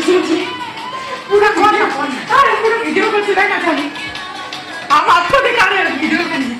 पूरा कौन अरे पूरा वीडियो कर चला ना खाली हम आपको दिखा रहे हैं वीडियो में